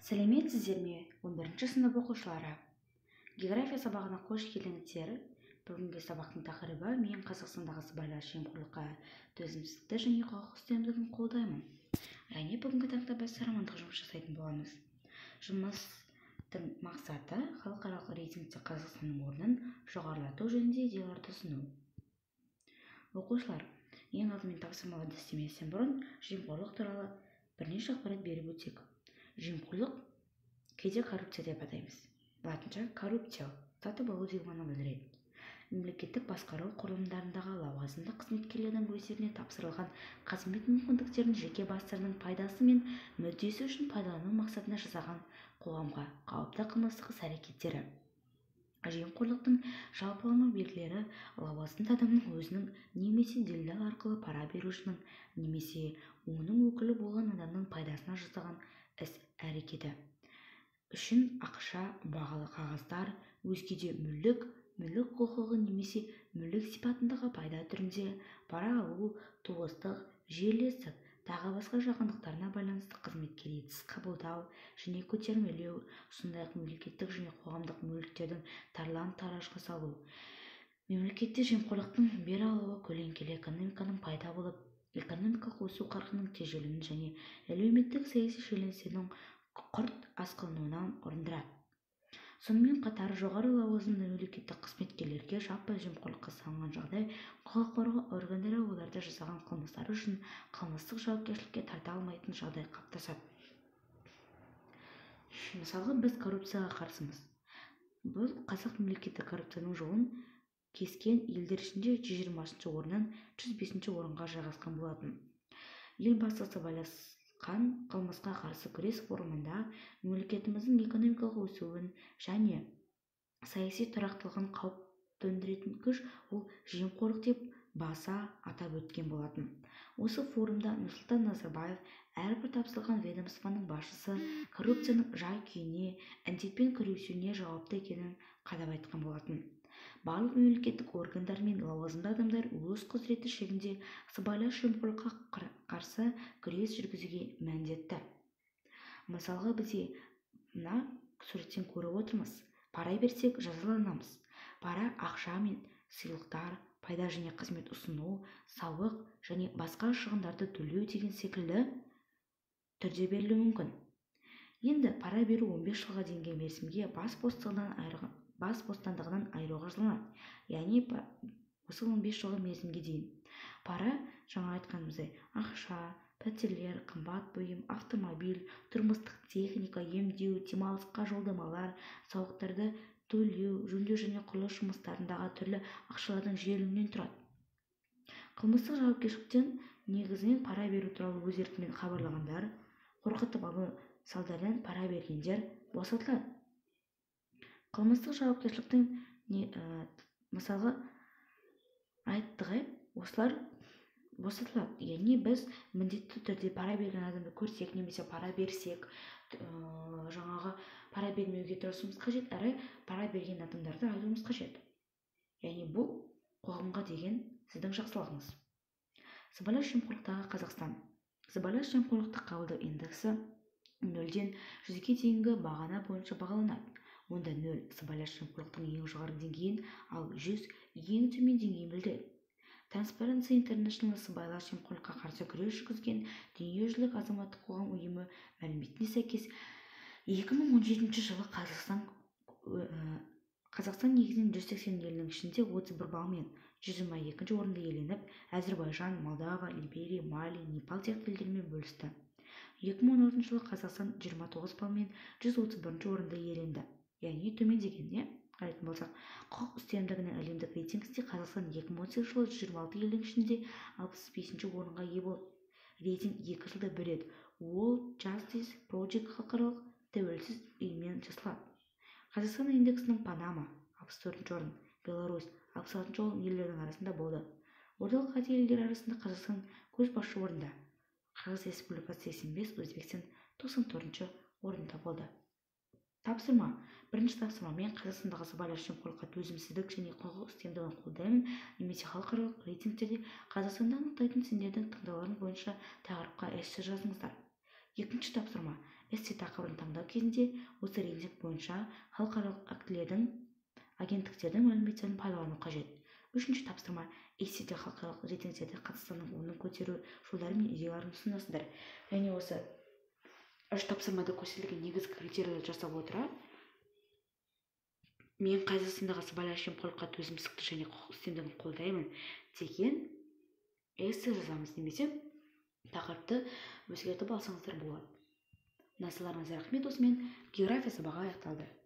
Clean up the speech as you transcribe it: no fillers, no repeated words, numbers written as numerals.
Сәлеметсіздер ме, 11-ші сынып оқушылары? География сабағына қош келдіңіздер. Бүгінгі сабақтың тақырыбы мен Қазақстандағы сыбайлас жемқорлыққа төзімсіздікті және құқық үстемдігін қолдаймын. Яғни бүгінгі тақта біз сарамандық жұмыс жасайтын боламыз. Жұмыстың мақсаты халықаралық рейтингте Қазақстанның орнын жоғарылату жөнінде идеяларды ұсыну. Оқушылар, ең алдымен тапсырмаларды істеместен бұрын жемқорлық туралы бірнеше ақпарат беріп өтсек. Жемқорлық кейде коррупция деп атаймыз. Латынша коррупция сатып алу деген мағынаны білдіреді. Мемлекеттік басқару құрылымдарындағы лауазымды қызметкерлердің өздеріне тапсырылған қызмет мүмкіндіктерін жеке бастарының пайдасы мен мүддесі үшін пайдалану мақсатында жасаған қоғамға қауіпті қылмыстық іс-әрекеттері. Жемқорлықтың жалпылама белгілері лауазымды адамның өзінің немесе делдал арқылы пара берушінің немесе оның өкілі болған адамның пайдасына жасаған іс-әрекеті үшін ақша, бағалы қағаздар, өзге де мүлік құқығы немесе мүлік сипатындағы пайда түрінде пара алу, туыстық, жерлестік, тағы басқа жақындықтарына байланысты қызметке ретсіз қабылдау және көтермелеу, сондай-ақ мемлекеттік және қоғамдық мүліктердің тарлан-таражға салу. Мемлекетте жемқорлықтың бер алуы көлеңкелі экономиканың пайда болып, экономикалық өсу қарқынының тежелуін және әлеуметтік саяси шиеленістердің құрт асқынуынан ұрындырады. Сонымен қатар жоғары лауазымды мемлекеттік қызметкерлерге жаппай жемқорлыққа салынған жағдай құқық қорғау органдары оларды жасаған қылмыстары үшін қылмыстық жауапкершілікке тарта алмайтын жағдай қалыптасады. Мысалы, біз коррупцияға қарсымыз. Бұл қазақ мемлекеті коррупцияның жолын кескен елдер ішінде 120-ші орыннан 105-ші орынға жайғасқан болатын. Елбасы сыбайласқан қылмысқа қарсы күрес форумында мемлекетіміздің экономикалық өсуін және саяси тұрақтылығын қауіп төндіретін күш ол жемқорлық деп баса атап өткен болатын. Осы форумда Нұрсұлтан Назарбаев әрбір тапсырылған ведомствоның басшысы коррупцияның жай-күйіне, індетпен күресуіне жауапты екенін қадап айтқан болатын. Барлық мемлекеттік органдар мен лауазымды адамдар өз құзыреті шегінде сыбайлас жемқорлыққа қарсы күрес жүргізуге міндетті. Мысалға, бізде мына суреттен көріп отырмыз. Пара берсек жазаланамыз. Пара ақша мен сыйлықтар, пайда және қызмет ұсыну, салық және басқа шығындарды төлеу деген секілді түрде берілуі мүмкін. Енді пара беру 15 жылға дейінгі мерзімге бас бостандығынан айыруға жазаланады. Яғни осы 15 жылғы мерзімге дейін. Пара, жаңа айтқанымыздай, ақша, пәтерлер, қымбат бұйым, автомобиль, тұрмыстық техника, емдеу, демалысқа жолдамалар, салықтарды төлеу, жөндеу және құрылыс жұмыстарындағы түрлі ақшалардың жиілігінен тұрады. Қылмыстық жауапкершіліктен негізінен пара беру туралы өз еркімен хабарлағандар, қорқытып алу салдарынан пара бергендер босатылады. Қылмыстық жауапкершіліктің мысалға айттық, осылар босатылады. Яғни біз міндетті түрде пара берген адамды көрсек, немесе пара берсек, жаңағы пара бермеуге тырысуымыз қажет, әрі пара берген адамдарды айтуымыз қажет. Яғни бұл қоғамға деген сіздің жақсылығыңыз. Сыбайлас жемқорлықтағы Қазақстан. Сыбайлас жемқорлықты қабылдау индексі 0-ден 100-ге дейінгі бағана бойынша бағаланады. Онда 0 сыбайлас жемқорлықтың ең жоғары деңгейін, ал 100 ең төмен деңгейін білдіреді. Transparency International сыбайлас жемқорлыққа қарсы күрес жүргізген дүниежүзілік азаматтық қоғам ұйымы мәліметіне сәйкес 2017 жылы Қазақстан негізінен 180 елінің ішінде 31 балмен 122 орынды иеленіп, Әзербайжан, Молдова, Либерия, Мали, Непал сияқты елдермен бөлісті. 2016 жылы Қазақстан 29 балмен 131 орынды иеленді. Яғни төмендеген, қарайтын болсақ, құқық үстемдігінің әлемдік рейтингісінде Қазақстан 2018 жылы 126 елдің ішінде 65-ші орынға ие болды. Рейтинг 2 жылда бір рет World Justice Project халықаралық тәуелсіз ұйыммен жасалады. Қазақстан индексінің Панама 64-ші орын, Беларусь 66-ші орын елдердің арасында болды. Орталық Азия елдері арасында Қазақстан көшбасшы орында. Қырғыз Республикасы 85, Өзбекстан 94-ші орында болды. Тапсырма. Бірінші тапсырмамен Қазақстандағы сыбайлас жемқорлыққа төзімсіздік және құқық үстемдігін қолдаймын, немесе халықаралық рейтингтерде Қазақстанды анықтайтын сендердің таңдауларың бойынша тақырыпқа эссе жазыңыздар. Екінші тапсырма. Эссе тақырыбын таңдау дайындау кезінде осы рейтинг бойынша халықаралық актілердің агенттіктердің мәліметтерін пайдалану қажет. Үшінші тапсырма: эсседе халықаралық рейтингтерде Қазақстанның орнын көтеру жолдары мен идеяларын ұсынасыздар. Және осы үш тапсырмада көрсетілген негізгі критерийлерді жасап отыра, мен Қазақстандағы сыбайлас жемқорлыққа төзімсіздікті және құқық үстемдігін қолдаймын деген эссе жазамыз, немесе тақырыпты өзгертіп алсаңыздар болады. Назарларыңызға рахмет. Осымен география сабағы аяқталды.